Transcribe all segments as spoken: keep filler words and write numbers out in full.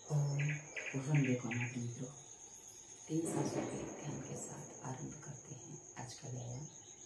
ओम वंदे मातरम मित्रों, तीन सांसों के ध्यान के साथ आरंभ करते हैं आज का व्यायाम।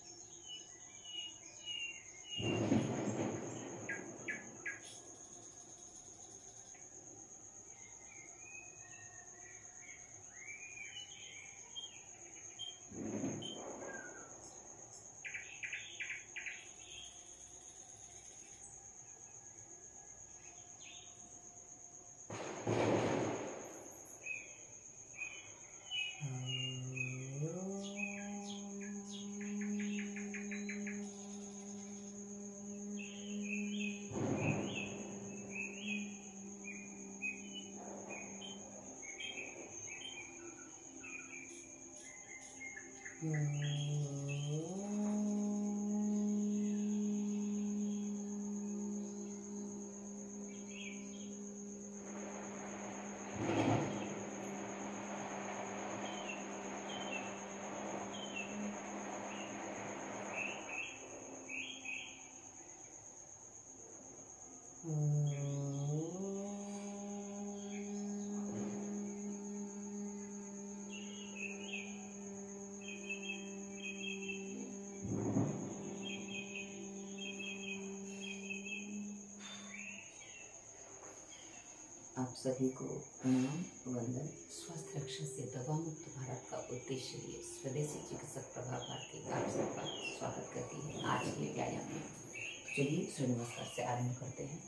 आप सभी को प्रणाम वंदन। स्वास्थ्य रक्षा से दवा मुक्त भारत का उद्देश्य लिए स्वदेशी चिकित्सक प्रभा भारती आप सबका स्वागत करती है आज के व्यायाम में। चलिए सूर्य नमस्कार से आरंभ करते हैं।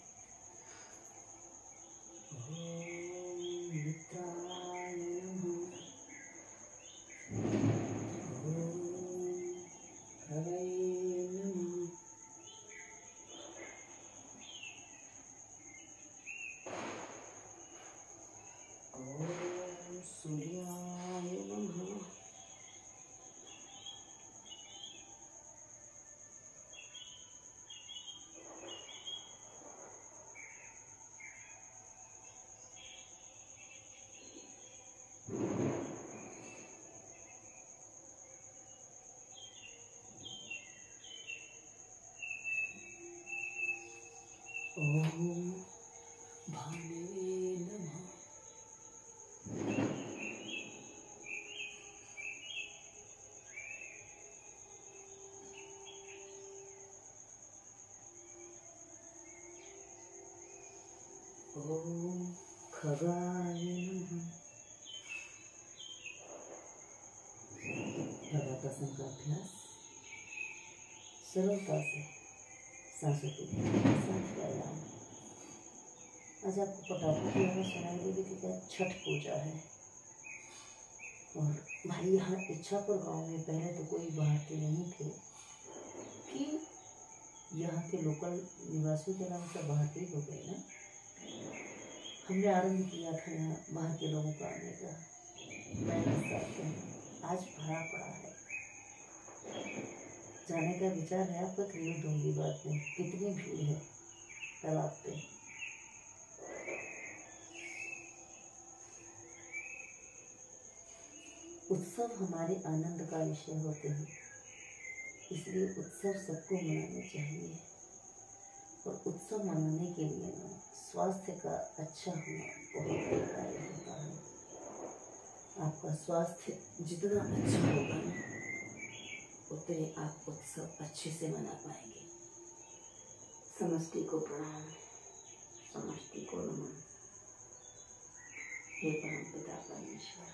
ओम भानुवे नमः। ओम खगाय नमः। लगातार का अभ्यास सरलता से सांसों के साथ व्यायाम। आज आपको पटाखों की आवाज़ सुनाई देगी कि क्या छठ पूजा है। और भाई यहाँ इच्छापुर गांव में पहले तो कोई भारतीय नहीं थे कि यहाँ के लोकल निवासियों के नाम से भारतीय हो गए ना। हमने आरंभ किया था यहाँ बाहर के लोगों का आने का। आज भरा पड़ा है। जाने का विचार है आपका? खरीद दूंगी बात में। कितनी भीड़ है तालाब पे। उत्सव हमारे आनंद का विषय होते हैं, इसलिए उत्सव सबको मनाने चाहिए। और उत्सव मनाने के लिए ना स्वास्थ्य का अच्छा होना बहुत अनिवार्य होता है। आपका स्वास्थ्य जितना अच्छा होगा ना उतने आप उत्सव अच्छे से मना पाएंगे। समष्टि को प्रणाम, समष्टि को नमन। हे परम पिता परमेश्वर,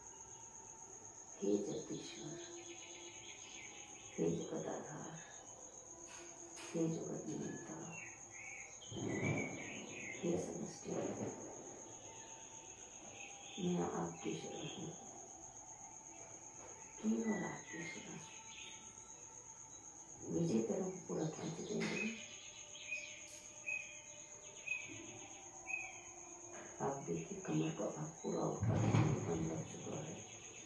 हे जगदीश्वर, हे जगदाधार, हे जगत नियंता, हे समष्टि, मैं आपकी शरण हूँ, केवल आपकी शरण। विजय करो पूरा ध्यान देंगे। आप देखिए कमर का भाग पूरा उठा बंद लग चुका है।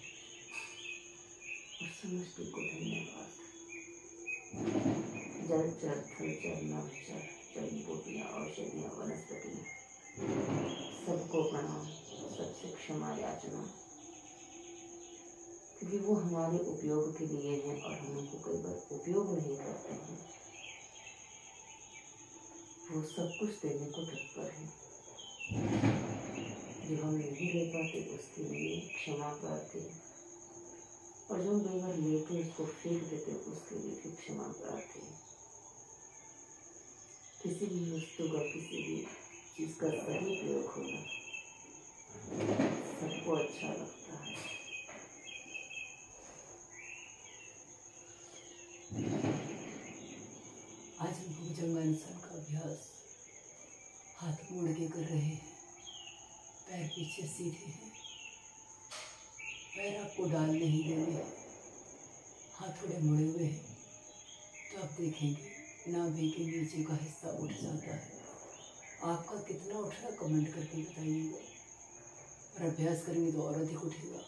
और समष्टि को धन्यवाद। जल चर थल चर नभ चर जड़ी बूटियाँ औषधियाँ वनस्पतियाँ सबको प्रणाम, सबसे क्षमा याचना, क्योंकि वो हमारे उपयोग के लिए हैं और हम उनको कई बार उपयोग नहीं करते हैं। वो सब कुछ देने को तत्पर है। जो हम नहीं ले पाते उसके लिए क्षमा प्रार्थी, और जो हम कई बार लेते उसको फेंक देते उसके लिए भी क्षमा प्रार्थी। किसी भी वस्तु का, किसी भी चीज का सही प्रयोग होना सबको अच्छा लगता है। आज हम भुजंगासन का अभ्यास हाथ मोड़ के कर रहे हैं, पैर पीछे सीधे हैं, पैर आपको डाल नहीं देने हैं, हाथ थोड़े मुड़े हुए हैं। तो आप देखेंगे नाभि के नीचे का हिस्सा उठ जाता है। आपका कितना उठ रहा है कमेंट करके बताइएगा, और अभ्यास करेंगे तो और अधिक उठेगा।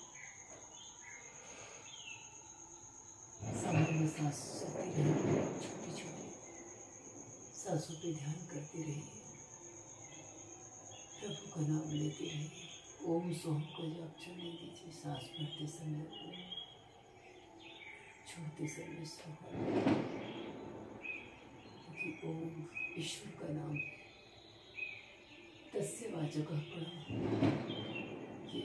समय में सांस चलती रहिए, छोटी छोटी सांसों पे ध्यान करते रहिए, प्रभु का नाम लेते रहिए। ओम सोहम को जब चलने दीजिए, सांस भरते समय ओम, छोड़ते समय सोहम, क्योंकि ओम ईश्वर का नाम है। तस्य वाचकः प्रणव, ये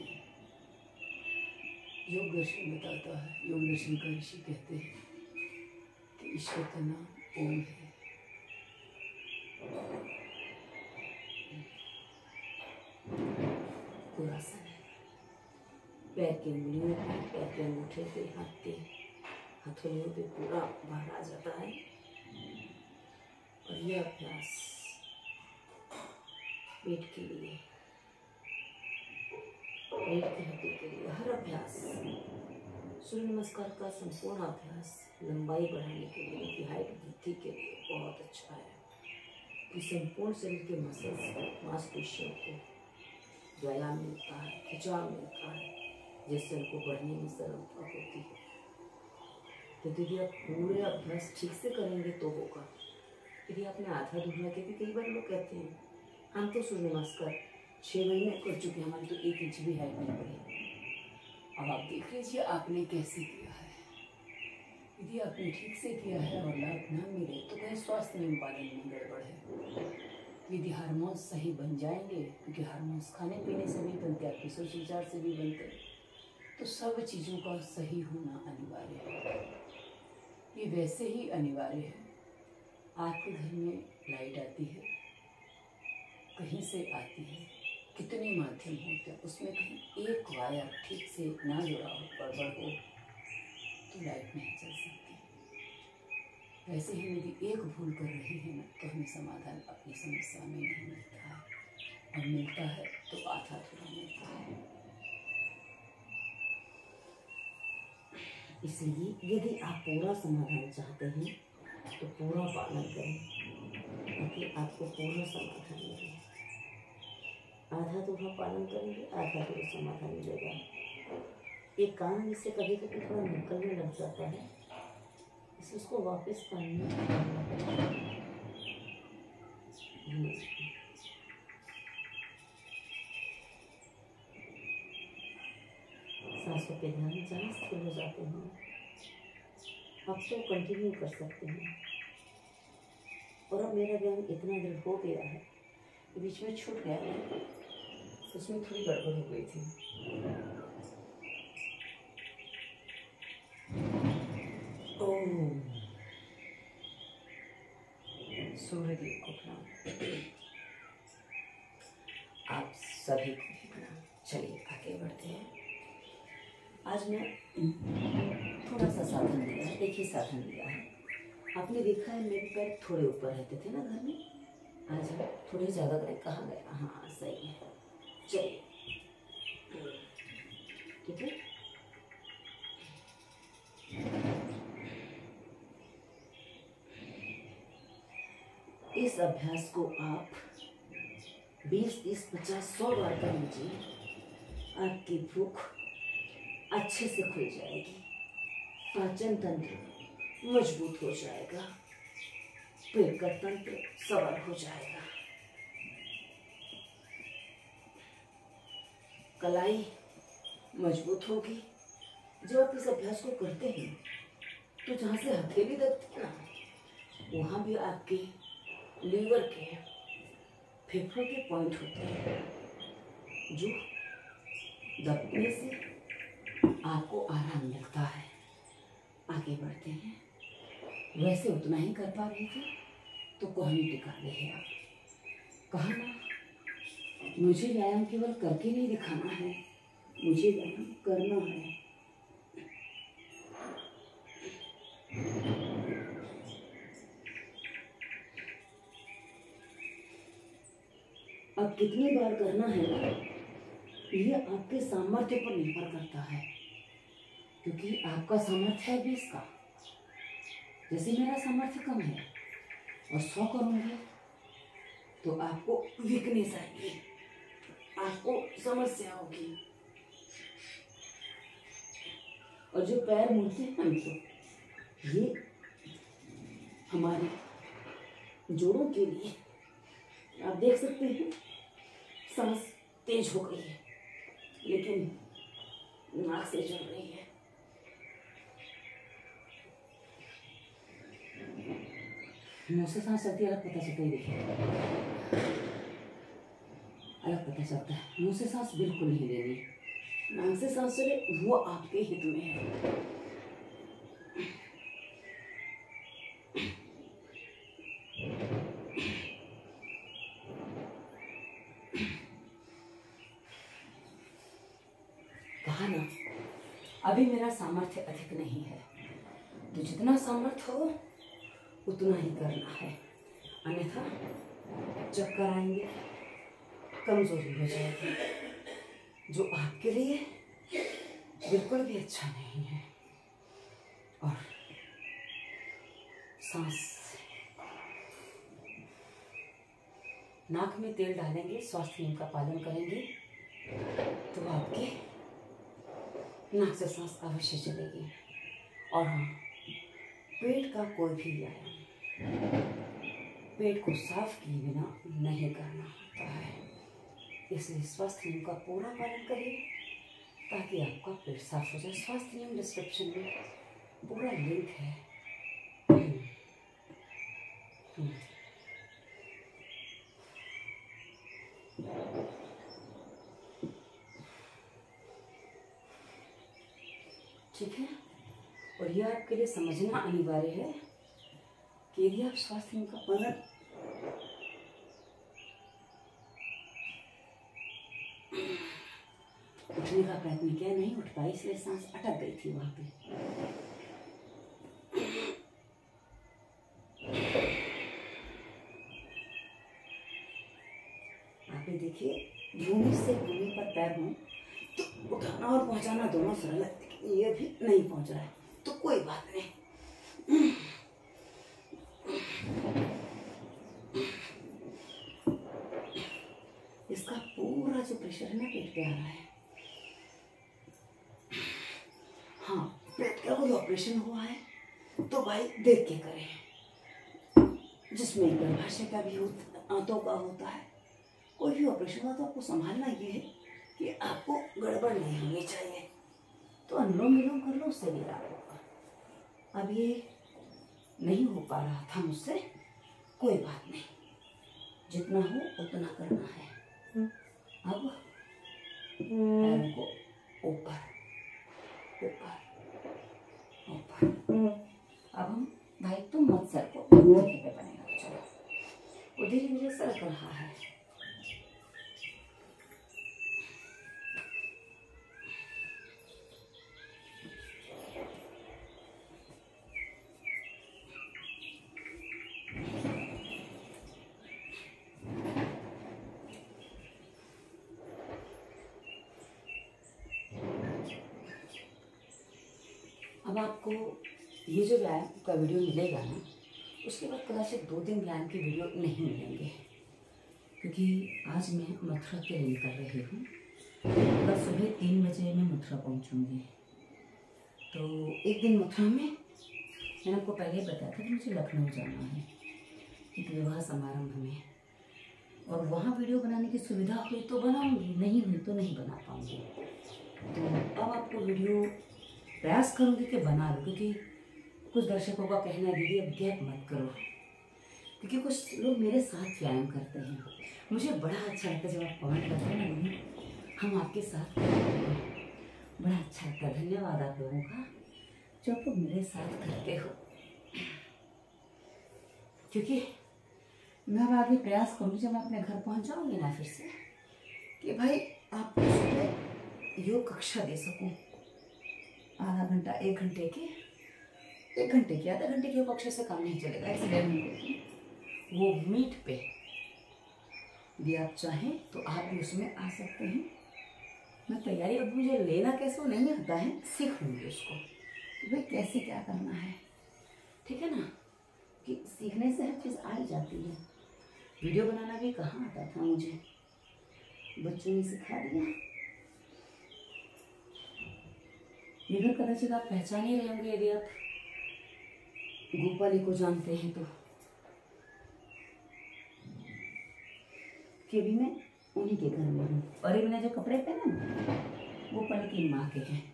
योग दर्शन बताता है। योग दर्शन का ऋषि कहते हैं कि ईश्वर का नाम ओम है। पूरासन है, पैर के उंगलियों पे, पैर के अंगूठे पे, हाथ के हथेलियों पे पूरा भार आ जाता है। और यह अभ्यास पेट के लिए, पेट की हड्डी के लिए, हर अभ्यास, सूर्य नमस्कार का संपूर्ण अभ्यास लंबाई बढ़ाने के लिए, उनकी हाइट वृद्धि के लिए बहुत अच्छा है। कि संपूर्ण शरीर के मसल्स, मांसपेशियों को व्यायाम मिलता है, खिंचाव मिलता है, जिससे उनको बढ़ने में सरलता होती है। तो यदि आप पूरे अभ्यास ठीक से करेंगे तो होगा। यदि आपने आधा अधूरा के भी, कई बार लोग कहते हैं हम तो सूर्य नमस्कार छः महीने कर चुके, हमारी तो एक इंच भी हाइट नहीं बढ़ी। अब आप देख लीजिए आपने कैसे किया है। यदि आपने ठीक से किया है और लाभ न मिले तो कहीं स्वास्थ्य में पालन में गड़बड़ है। यदि हार्मोन्स सही बन जाएंगे, क्योंकि हार्मोन्स खाने पीने से भी बनते हैं, आपके सोच विचार से भी बनते हैं, तो सब चीज़ों का सही होना अनिवार्य है। ये वैसे ही अनिवार्य है। आपके घर में लाइट आती है, कहीं से आती है, कितने माध्यम होते हैं, उसमें कहीं एक वायर ठीक से ना जुड़ा हो, गड़बड़ हो, तो लाइट नहीं चल सकती। वैसे ही यदि एक भूल कर रहे हैं ना, तो हमें समाधान अपनी समस्या में नहीं मिलता है, और मिलता है तो आधा थोड़ा मिलता है। इसलिए यदि आप पूरा समाधान चाहते हैं तो पूरा पालन करें, ताकि आपको पूरा समाधान मिले। आधा अधूरा पालन करेंगे, आधा अधूरा समाधान मिलेगा। एक काम इससे कभी कभी थोड़ा निकलने लग जाता है, इसलिए उसको वापस पानी में डालना पड़ता है। सांसों पे ध्यान, जहाँ स्थिर हो जाते हैं आप तो कंटिन्यू कर सकते हैं। और अब मेरा ज्ञान इतना दृढ़ हो गया है, बीच में छूट गया है, उसमें थोड़ी गड़बड़ हो गई थी। ओम सूर्यदेव को प्रणाम। आप सभी को भी प्रणाम। चलिए आगे बढ़ते हैं। आज मैं थोड़ा सा साधन दिया है, एक ही साधन दिया है। आपने देखा है मेरे पैर थोड़े ऊपर रहते थे ना घर में, आज हम थोड़े ज़्यादा करें। कहाँ गया? हाँ सही है, चलिए ठीक है। इस अभ्यास को आप बीस, तीस, पचास, सौ बार कर लीजिए। आपकी भूख अच्छे से खुल जाएगी, पाचन तंत्र मजबूत हो जाएगा, पेट का तंत्र सबल हो जाएगा, कलाई मजबूत होगी। जब आप इस अभ्यास को करते हैं तो जहाँ से हथेली दबती है ना, वहाँ भी आपके लीवर के, फेफड़ों के पॉइंट होते हैं। जो दबने से आपको आराम मिलता है। आगे बढ़ते हैं। वैसे उतना ही कर पा रही थी तो कोहनी टिका रहे आप। कहा ना, मुझे व्यायाम केवल करके नहीं दिखाना है, मुझे व्यायाम करना है। अब कितनी बार करना है ये आपके सामर्थ्य पर निर्भर करता है, क्योंकि आपका सामर्थ्य है बीस का, जैसे मेरा सामर्थ्य कम है और सौ करूंगी तो आपको वीकनेस आएगी, आपको समस्या होगी। और जो पैर मुड़ते हैं हम तो ये हमारे जोड़ों के लिए, आप देख सकते हैं सांस तेज हो गई है लेकिन नाक से चल रही है। मुंह से सांस चलती है, अलग पता चलता है। देखिए अलग पता चलता है। मुंह से सांस बिल्कुल नहीं लेनी, नाक से सांस चले वो आपके हित में है। कहा ना, अभी मेरा सामर्थ्य अधिक नहीं है, तो जितना सामर्थ्य हो उतना ही करना है, अन्यथा चक्कर आएंगे, कमजोरी हो जाएगी, जो आपके लिए बिल्कुल भी अच्छा नहीं है। और सांस, नाक में तेल डालेंगे, स्वास्थ्य नियम का पालन करेंगे तो आपके नाक से सांस अवश्य चलेगी। और हाँ, पेट का कोई भी व्यायाम पेट को साफ किए बिना नहीं करना होता है, इसलिए स्वास्थ्य नियम का पूरा पालन करिए ताकि आपका पेट साफ हो जाए। स्वास्थ्य नियम डिस्क्रिप्शन में पूरा लिंक है। ठीक है, और यह आपके लिए समझना अनिवार्य है कि यदि आप स्वास्थ्य नियम का पालन उठने का प्रयत्न किया, नहीं उठ पाई, इसलिए सांस अटक गई थी वहां पे। आप ये देखिए, भूमि से भूमि पर पैर हो तो उठाना और पहुंचाना दोनों सरल है, लेकिन ये भी नहीं पहुंच रहा है तो कोई बात नहीं। इसका पूरा जो प्रेशर है ना पेट पे आ रहा है। हाँ, पेट का कोई ऑपरेशन हुआ है तो भाई देख के करें, जिसमें गर्भाशय का भी आंतों का होता है। कोई भी ऑपरेशन हुआ तो आपको संभालना ये है कि आपको गड़बड़ नहीं होनी चाहिए, तो अनुलोम विलोम कर लो, उससे भी लाभ होगा। अब ये नहीं हो पा रहा था मुझसे, कोई बात नहीं, जितना हो उतना करना है। अब पैरों को ऊपर ऊपर ऊपर। अब हम भाई तुम मत सर को धीरे पे बनेगा, चलो वो धीरे धीरे सरक रहा है। अब आपको ये जो व्यायाम का वीडियो मिलेगा ना, उसके बाद कदाचित दो दिन व्यायाम की वीडियो नहीं मिलेंगे, क्योंकि आज मैं मथुरा के लिए निकल रही हूँ। कल सुबह तीन बजे मैं मथुरा पहुँचूँगी। तो एक दिन मथुरा में मैंने आपको पहले बताया था कि मुझे लखनऊ जाना है एक विवाह समारंभ में, और वहाँ वीडियो बनाने की सुविधा हुई तो बनाऊँगी, नहीं हुई तो नहीं बना पाऊँगी। तो अब आपको वीडियो प्रयास करूँगी कि बना लो, क्योंकि कुछ दर्शकों का कहना है दीदी अब गैप मत करो, क्योंकि कुछ लोग मेरे साथ व्यायाम करते हैं। मुझे बड़ा अच्छा लगता है जब आप कमेंट करते हैं ना दीदी हम आपके साथ करते हैं। बड़ा अच्छा लगता है। धन्यवाद आप लोगों का जो आप लोग मेरे साथ करते हो, क्योंकि मैं अब आगे प्रयास करूँगी जब मैं अपने घर पहुँच जाऊँगी ना फिर से, कि भाई आपको सुबह योग कक्षा दे सकूँ। आधा घंटा, एक घंटे की एक घंटे की आधा घंटे की योग कक्षा से काम नहीं चलेगा, एक से डेढ़ घंटे की। वो मीट पे भी आप चाहें तो आप भी उसमें आ सकते हैं। मैं तैयारी, अब मुझे लेना कैसे वो नहीं आता है, सीख लूँगी उसको कि भाई कैसे क्या करना है। ठीक है ना, कि सीखने से हर चीज़ आ ही जाती है। वीडियो बनाना भी कहाँ आता था मुझे, बच्चों ने सिखा दिया। ये घर कदाचित आप पहचान ही रहे होंगे यदि आप गोपाली को जानते हैं तो, कि अभी मैं उन्हीं के घर में हूँ। और ये मैंने जो कपड़े पहने ना गोपाली की माँ के हैं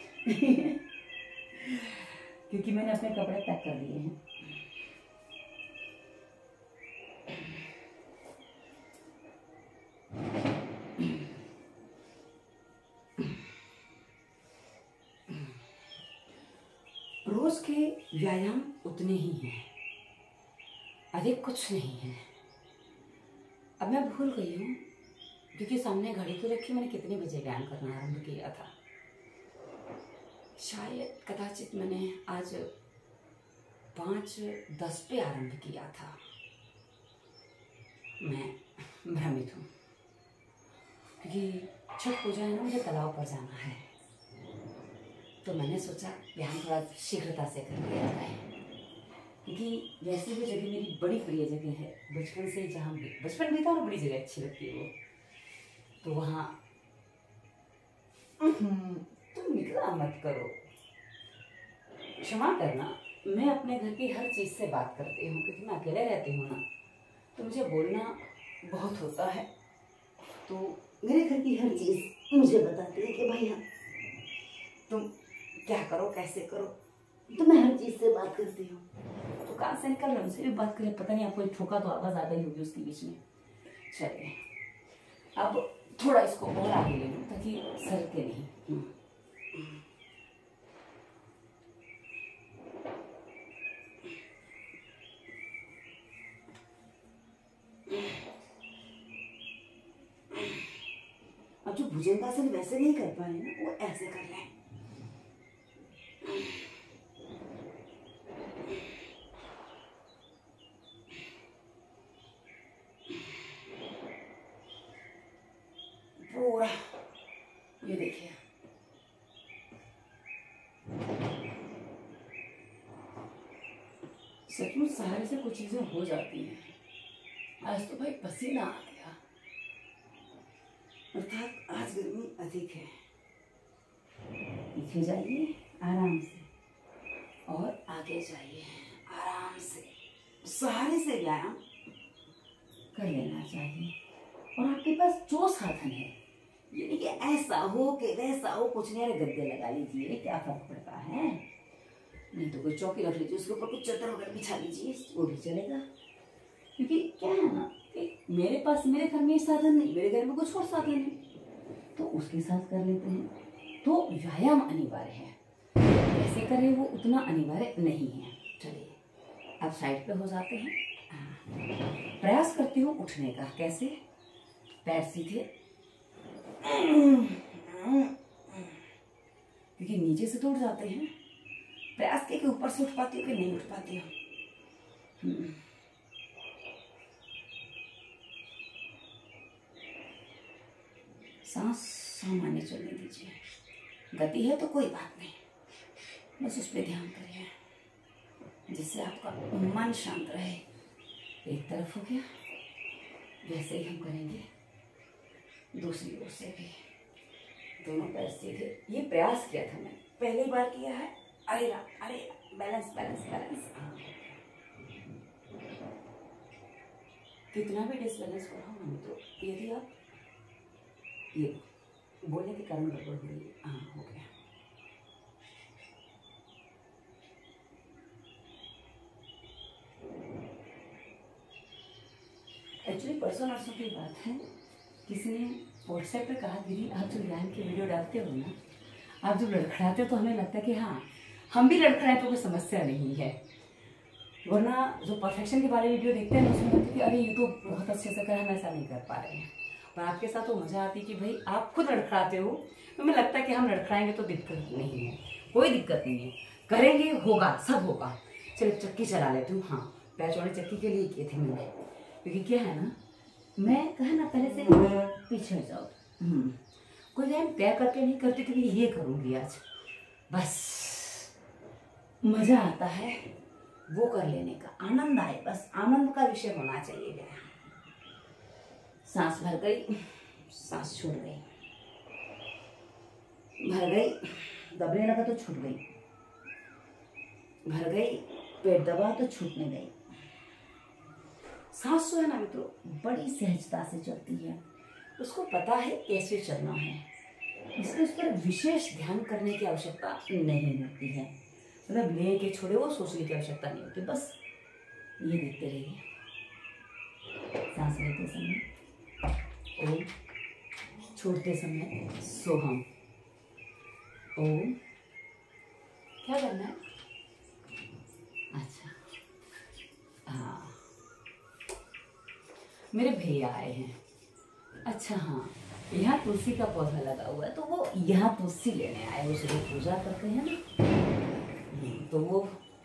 क्योंकि मैंने अपने कपड़े पैक कर दिए हैं। रोज के व्यायाम उतने ही हैं, अधिक कुछ नहीं है। अब मैं भूल गई हूँ क्योंकि सामने घड़ी तो रखी, मैंने कितने बजे व्यायाम करना आरंभ किया था। शायद कदाचित मैंने आज पाँच दस पे आरंभ किया था। मैं भ्रमित हूँ क्योंकि छठ पूजा है ना, मुझे तालाब पर जाना है, तो मैंने सोचा व्यायाम थोड़ा शीघ्रता से कर लिया जाए, क्योंकि वैसे भी जगह मेरी बड़ी प्रिय जगह है। बचपन से जहाँ बचपन भी था और बड़ी जगह अच्छी लगती है वो, तो वहाँ तुम निकला मत करो, क्षमा करना। मैं अपने घर की हर चीज़ से बात करती हूँ क्योंकि मैं अकेले रहती हूँ ना, तो मुझे बोलना बहुत होता है। तो मेरे घर की हर चीज़ मुझे बताती है कि भैया तुम क्या करो, कैसे करो, तो मैं हर चीज़ से बात करती हूँ। तो कहाँ से निकल रहा, उनसे भी बात करें। पता नहीं आपको ठोका तो आवाज़ आ गई होगी उसके बीच में। चलिए अब थोड़ा इसको और आगे ले लूँ ताकि सरके नहीं। अब जो भुजंगासन वैसे नहीं कर पाए ना, वो ऐसे कर लें। पूरा ये देखिए, सचमुच सहारे से कुछ चीजें हो जाती हैं। आज तो भाई पसीना आ गया, अर्थात आज गर्मी अधिक है। पीछे जाइए आराम से और आगे जाइए आराम से। सहारे से व्यायाम कर लेना चाहिए। और आपके पास जो साधन है, ये नहीं कि ऐसा हो कि वैसा हो, कुछ नहीं, अरे गद्दे लगा लीजिए, क्या फर्क पड़ता है। नहीं तो कोई चौकी रख लीजिए, उसके ऊपर कुछ चादर वगैरह बिछा लीजिए, वो भी चलेगा। क्योंकि क्या है ना कि मेरे पास, मेरे घर में साधन नहीं, मेरे घर में कुछ और साधन है, तो उसके साथ कर लेते हैं। तो व्यायाम अनिवार्य है, कैसे करें वो उतना अनिवार्य नहीं है। चलिए अब साइड पे हो जाते हैं। प्रयास करती हूँ उठने का। कैसे? पैर सीधे, क्योंकि नीचे से तो उठ जाते हैं। प्रयास के ऊपर से उठ पाती हूँ कि नहीं उठ पाती हूँ। सांस सामान्य चलने दीजिए, गति है तो कोई बात नहीं, बस उस पर ध्यान करिए जिससे आपका मन शांत रहे। एक तरफ हो गया, वैसे ही हम करेंगे दूसरी ओर से भी। दोनों पैर सीधे। ये प्रयास किया था मैंने, पहली बार किया है। अरे रा, अरे बैलेंस बैलेंस बैलेंस। कितना भी डिसबैलेंस कर रहा हूँ तो यदि आप ये बोलने के कारण गड़बड़ हो रही है। हाँ हो गया। एक्चुअली परसों नरसों की बात है, किसी ने व्हाट्सएप पे कहा दीदी आप जो ज्ञान की वीडियो डालते हो ना, आप जो लड़खड़ाते हो तो हमें लगता है कि हाँ हम भी लड़खड़ाए तो कोई समस्या नहीं है, वरना जो परफेक्शन के बारे में वीडियो देखते हैं ना उसमें लगता है कि अरे ये तो बहुत अच्छे से कर, हम ऐसा नहीं कर पा रहे हैं। पर आपके साथ तो मजा आती है कि भाई आप खुद लड़खड़ाते हो तो हमें लगता है कि हम लड़खड़ाएंगे तो दिक्कत नहीं है, कोई दिक्कत नहीं है, करेंगे होगा, सब होगा। चलो चक्की चला लेती हूँ। हाँ पैच वाली चक्की के लिए किए थे मैंने, क्योंकि क्या है ना, मैं कहा ना पहले से पीछे हट जाओ, कोई टाइम तय करके नहीं करती कि ये करूँगी आज, बस मजा आता है वो कर लेने का, आनंद आए, बस आनंद का विषय होना चाहिए। व्यायाम, सांस भर गई, सांस छूट गई, भर गई, दबने लगा तो छूट गई, भर गई, पेट दबा तो छूटने गई। सांस जो है ना मित्रों बड़ी सहजता से चलती है, उसको पता है कैसे चलना है, इसलिए उस पर विशेष ध्यान करने की आवश्यकता नहीं होती है, मतलब ले के छोड़े वो सोचने की आवश्यकता नहीं होती, बस ये देखते रहिए। सांस लेते समय ओम, छोड़ते समय सोहम। ओम, क्या करना है? अच्छा हाँ, मेरे भैया आए हैं। अच्छा हाँ, यहाँ तुलसी का पौधा लगा हुआ है तो वो यहाँ तुलसी लेने आए, वो सुबह पूजा करते हैं ना, तो वो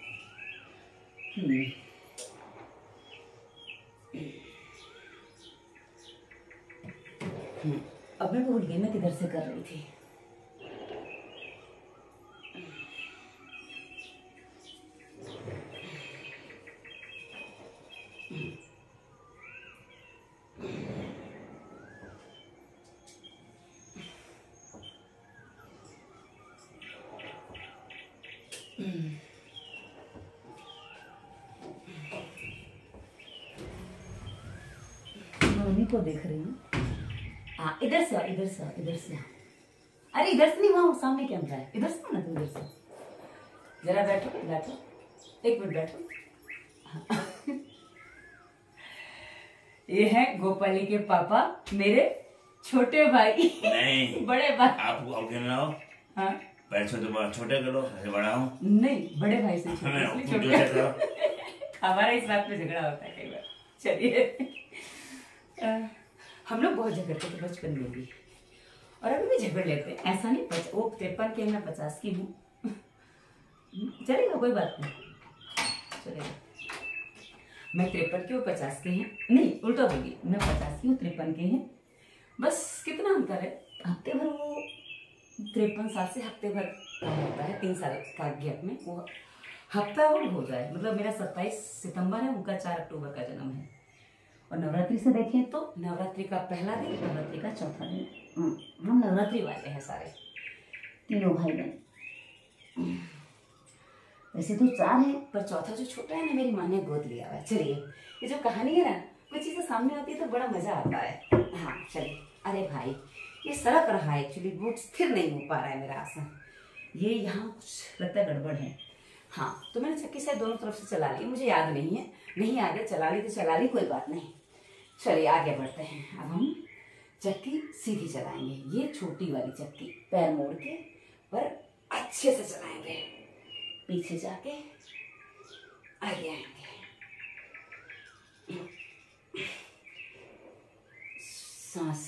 हम्म अब मैं भूल गई मैं किधर से कर रही थी। मम्मी को देख रही हूँ। हाँ इधर से, इधर से, इधर से। अरे इधर से नहीं, वहाँ सामने कैमरा है, इधर से ना, तो इधर से। जरा बैठो, बैठो, एक मिनट बैठो। हाँ। ये है गोपाली के पापा, मेरे छोटे भाई। नहीं बड़े भाई। आप अकेला हो? हाँ पहले छोटे छोटे करो, ऐसे बड़ा हूँ। नहीं, बड़े भाई से छोटे, छोटे करो। हमारा इस बात पे झगड़ा होता है कई बार। चलिए, हम लोग बहुत झगड़ते थे बचपन में भी, और अभी भी झगड़ लेते हैं, ऐसा नहीं। पच, वो तिरपन के, मैं पचास की हूँ। चलेगा, कोई बात नहीं, चलेगा। मैं तिरपन की, वो पचास के हैं, नहीं उल्टा बोली, मैं पचास की हूँ, तिरपन के हैं, बस कितना अंतर है, हफ्ते भर वो तिरपन साल से हफ्ते भर कम होता है, तीन साल का गैप में वो हफ्ता और हो जाए। मतलब मेरा सत्ताईस सितंबर है, उनका चार अक्टूबर का जन्म है। और नवरात्रि से देखें तो नवरात्रि का पहला दिन, नवरात्रि का चौथा दिन, हम नवरात्रि वाले हैं सारे तीनों भाई बहन। वैसे तो चार है, पर चौथा जो छोटा है ना, मेरी माँ ने गोद लिया हुआ है। चलिए, ये जो कहानी है ना, वो चीजें सामने आती है तो बड़ा मजा आता है। हाँ चलिए। अरे भाई, ये सड़क रहा है एक्चुअली, वो स्थिर नहीं हो पा रहा है मेरा आसन, ये यहाँ कुछ लगता है गड़बड़ है। हाँ, तो मैंने चक्की से दोनों तरफ से चला ली, मुझे याद नहीं है, नहीं आ गया, चला ली तो चला ली, कोई बात नहीं। चलिए आगे बढ़ते हैं। अब हम चक्की सीधी चलाएंगे, ये छोटी वाली चक्की पैर मोड़ के, पर अच्छे से चलाएंगे, पीछे जाके आगे आएंगे। सांस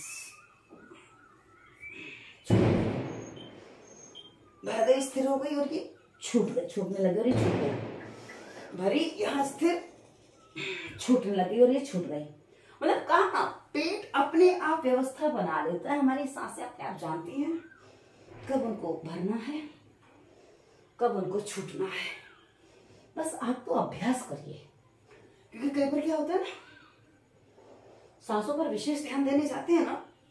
भर गई, स्थिर हो गई, और ये छूट गई, छूटने लगी और ये छूट गई, भरी यहाँ स्थिर, छूटने लगी और ये छूट गई। मतलब कहाँ पेट अपने आप व्यवस्था बना लेता है, हमारी सांसें अपने आप जानती हैं कब उनको भरना है, कब उनको छूटना है। बस आप तो अभ्यास करिए, क्योंकि कई बार क्या होता है ना, सांसों पर विशेष ध्यान देने जाते हैं ना,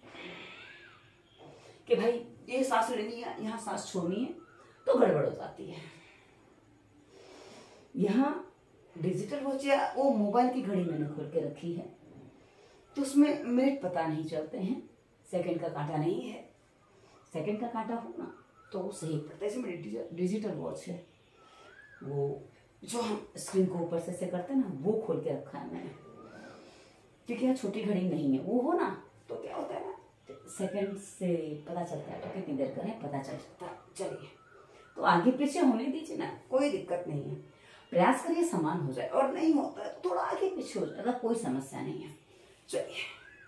कि भाई ये सांस लेनी है, यहाँ सांस छोड़नी है, तो गड़बड़ हो जाती है। यहाँ डिजिटल वॉच या वो मोबाइल की घड़ी मैंने खोल के रखी है, तो उसमें मिनट पता नहीं चलते हैं, सेकंड का कांटा नहीं है। सेकंड का कांटा हो ना तो वो सही पड़ता है। जैसे मेरी डिजिटल वॉच है, वो जो हम स्क्रीन को ऊपर से से करते हैं ना, वो खोल के रखा है मैंने, क्योंकि यहाँ छोटी घड़ी नहीं है। वो हो ना तो क्या होता है ना, सेकंड से पता चलता है तो कितनी देर करें पता चल जाता है। चलिए तो आगे पीछे होने दीजिए ना, कोई दिक्कत नहीं है। प्रयास करिए समान हो जाए, और नहीं होता है तो थोड़ा आगे पीछे हो जाएगा, कोई समस्या नहीं है। चलिए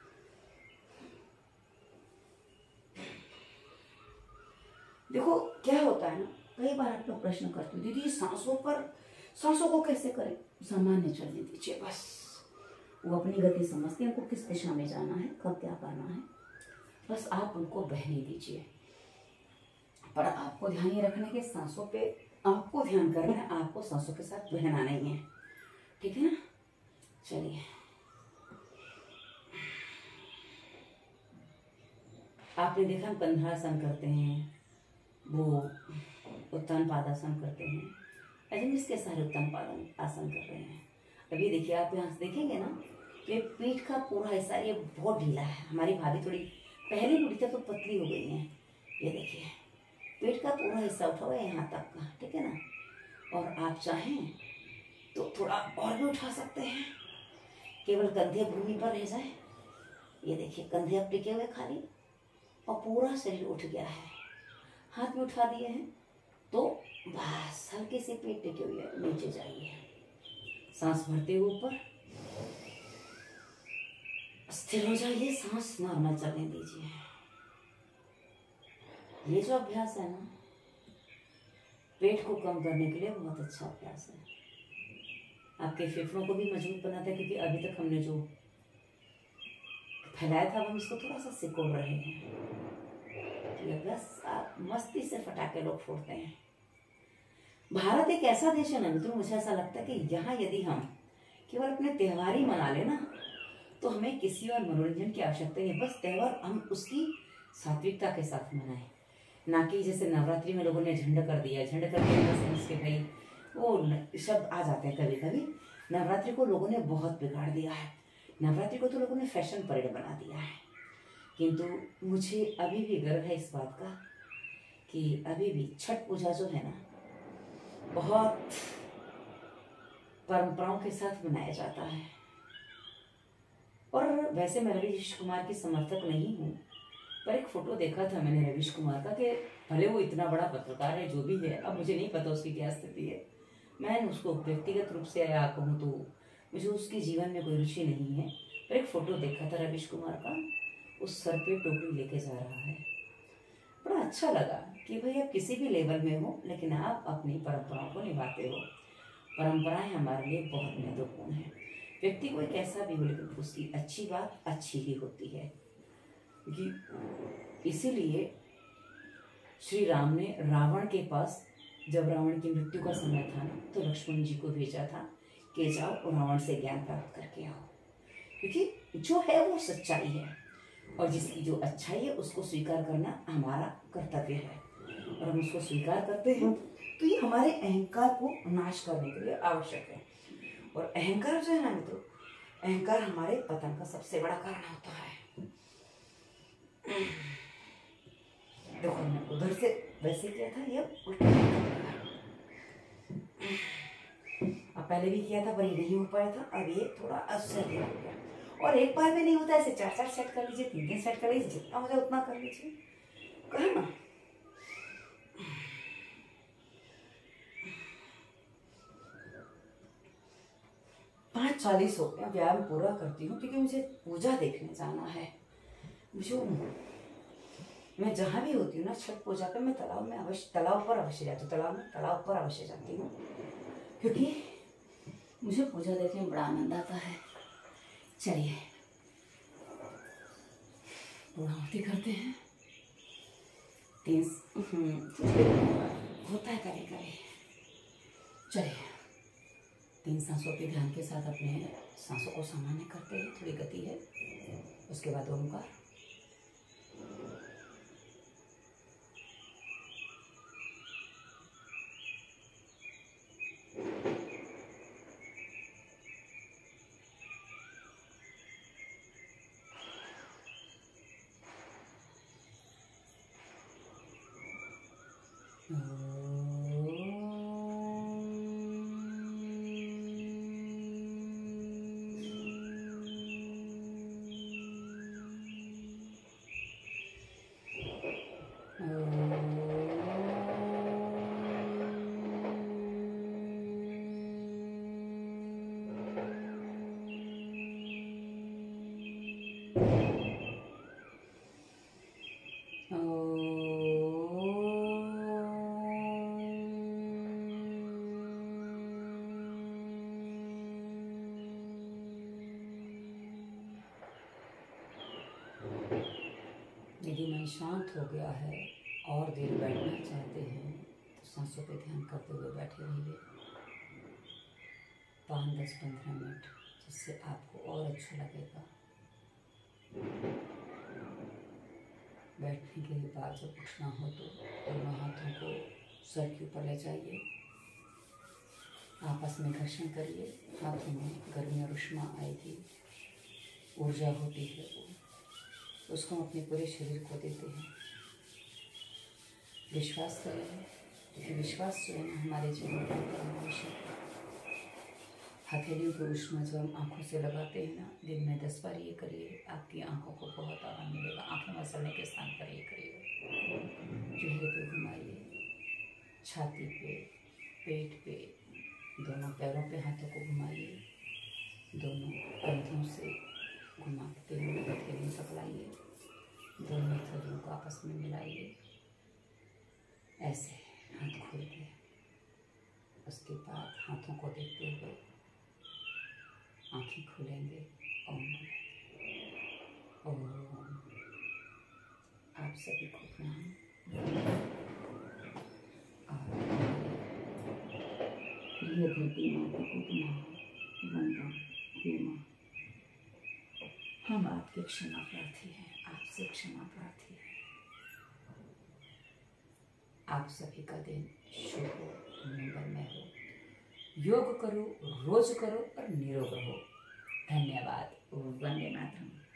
देखो क्या होता है ना, कई बार आप लोग प्रश्न करते हो दीदी सांसों पर, सांसों को कैसे करें? सामान्य चलने दीजिए बस, वो अपनी गति समझते हैं, उनको किस दिशा में जाना है, कब क्या करना है, बस आप उनको बहने दीजिए। पर आपको ध्यान ये रखना है कि सांसों पे आपको ध्यान करना है, आपको सांसों के साथ बहना नहीं है, ठीक है ना। चलिए आपने देखा हम कंधासन करते हैं, वो उत्तान पादासन करते हैं, अजय इसके सारे उत्तान पादन आसन कर रहे हैं। अभी देखिए आप यहाँ से देखेंगे ना, ये पीठ का पूरा हिस्सा ये बहुत ढीला है। हमारी भाभी थोड़ी पहले बुढ़ी थी तो पतली हो गई है, ये देखिए पेट का पूरा हिस्सा उठा हुआ है यहाँ तक का, ठीक है ना। और आप चाहें तो थोड़ा और भी उठा सकते हैं, केवल कंधे भूमि पर रह जाए। ये देखिए कंधे अब टिके हुए खाली, और पूरा शरीर उठ गया है, हाथ में उठा दिए हैं तो बस हल्के से पेट टिके हुए है, नीचे जाइए, सांस भरते हुए ऊपर स्थिर हो जाइए, सांस नॉर्मल चलने दीजिए। ये जो अभ्यास है ना, पेट को कम करने के लिए बहुत अच्छा अभ्यास है। आपके फेफड़ों को भी मजबूत बनाता है, क्योंकि अभी तक हमने जो फैलाया था हम इसको थोड़ा सा सिकोड़ रहे हैं। ये अभ्यास आप मस्ती से फटाके लोग फोड़ते हैं। भारत एक ऐसा देश है ना मित्रों, मुझे ऐसा लगता है कि यहाँ यदि हम केवल अपने त्योहार ही मना लेना तो हमें किसी और मनोरंजन की आवश्यकता नहीं। बस त्योहार हम उसकी सात्विकता के साथ मनाएं, ना कि जैसे नवरात्रि में लोगों ने झंड कर दिया, झंड कर दिया समझ के भाई वो शब्द आ जाते हैं कभी कभी। नवरात्रि को लोगों ने बहुत बिगाड़ दिया है, नवरात्रि को तो लोगों ने फैशन परेड बना दिया है। किंतु मुझे अभी भी गर्व है इस बात का कि अभी भी छठ पूजा जो है ना, बहुत परंपराओं के साथ मनाया जाता है। और वैसे मैं रवीश कुमार की समर्थक नहीं हूँ, पर एक फोटो देखा था मैंने रवीश कुमार का कि भले वो इतना बड़ा पत्रकार है जो भी है, अब मुझे नहीं पता उसकी क्या स्थिति है, मैंने उसको व्यक्तिगत रूप से या कहूँ तो मुझे उसके जीवन में कोई रुचि नहीं है, पर एक फोटो देखा था रवीश कुमार का, उस सर पे टोपी लेके जा रहा है। बड़ा अच्छा लगा कि भाई आप किसी भी लेवल में हो लेकिन आप अपनी परंपराओं को निभाते हो। परंपराएं हमारे लिए बहुत महत्वपूर्ण है। व्यक्ति कोई कैसा भी हो लेकिन उसकी अच्छी बात अच्छी ही होती है। क्योंकि इसीलिए श्री राम ने रावण के पास जब रावण की मृत्यु का समय था ना, तो लक्ष्मण जी को भेजा था कि जाओ और रावण से ज्ञान प्राप्त करके आओ, क्योंकि जो है वो सच्चाई है और जिसकी जो अच्छाई है उसको स्वीकार करना हमारा कर्तव्य है। और हम उसको स्वीकार करते हैं तो ये हमारे अहंकार को नाश करने के लिए आवश्यक है। और अहंकार जो है ना मित्रों, अहंकार हमारे पतन का सबसे बड़ा कारण होता है। देखो मैंने उधर से वैसे किया था, ये उल्टा अब पहले भी किया था पर ये नहीं हो पाया था, अब ये थोड़ा असहज हो गया। और एक बार में नहीं होता, ऐसे चार चार सेट कर लीजिए, तीन तीन सेट कर लीजिए, जितना हो जाए उतना कर लीजिए, कहे ना। पाँच चालीस हो गया, व्यायाम पूरा करती हूँ क्योंकि मुझे पूजा देखने जाना है। मुझे मैं जहाँ भी होती हूँ ना छठ पूजा पे, मैं तालाब में अवश्य, तालाब पर अवश्य जाती हूँ, तालाब में तालाब पर अवश्य जाती हूँ, क्योंकि मुझे पूजा देखने में बड़ा आनंद आता है। चलिए पूर्णाहुति करते हैं। तीन होता है कभी कभी। चलिए तीन सांसों के ध्यान के साथ अपने सांसों को सामान्य करते हैं, थोड़ी गति है, उसके बाद ओंकार। यदि मन शांत हो गया है और देर बैठना चाहते हैं तो सांसों पे ध्यान करते हुए बैठे रहिए पाँच दस पंद्रह मिनट, जिससे आपको और अच्छा लगेगा। बैठने के बाद जब उठना हो तो दोनों हाथों को सर के ऊपर ले जाइए, आपस में घर्षण करिए। हाथों में गर्मी और उष्मा आएगी, ऊर्जा होती है, वो उसको हम अपने पूरे शरीर को देते हैं। विश्वास करें, क्योंकि विश्वास जो है ना हमारे जीवन का परम आवश्यक है। हथेलियों की उष्मा जब हम आँखों से लगाते हैं ना, दिन में दस बार ये करिए, आपकी आँखों को बहुत आराम मिलेगा। आँखें मसलने के स्थान पर ये करिए। चेहरे पे घुमाइए, छाती पे, पेट पे, दोनों पैरों पे हाथों को घुमाइए, दोनों कंधों से घुमाते हुए हथेलियों तक लाइए, दोनों हथेलियों को आपस में मिलाइए, ऐसे हाथ खोल के। उसके बाद हाथों को देखते हुए आँखें खोलेंगे। ओम ओम। आप सभी को प्रणाम। प्रिय धरती माता को प्रणाम। वंदन प्रेमा। हम आपके क्षमा प्रार्थी हैं, आपसे क्षमा प्रार्थी हैं। आप सभी का दिन शुभ हो, मंगलमय हो। योग करो, रोज करो और निरोग रहो। धन्यवाद। वंदे मातरम।